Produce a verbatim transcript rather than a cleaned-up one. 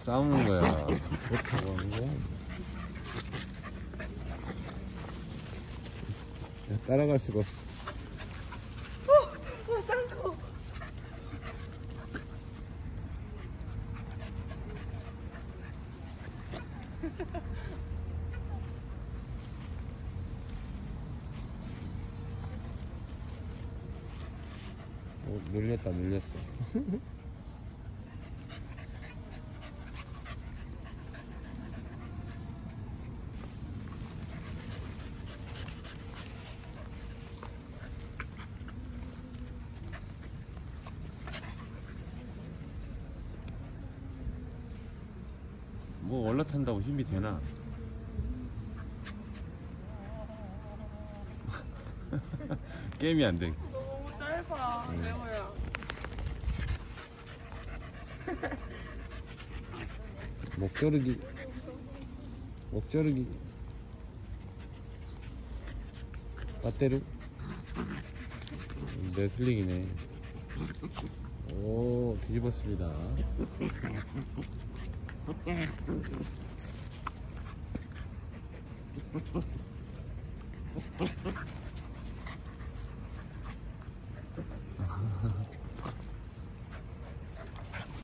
싸우는 거야. 좋다고 하는 거야. 야, 따라갈 수가 없어. 어, 와, 짱커. 오, 눌렸다, 눌렸어. 뭐 올라탄다고 힘이 되나? 게임이 안 돼. 너무 짧아, 응. 레오야. 목자르기, 목자르기, 빠떼르, 레슬링이네. 오, 뒤집었습니다.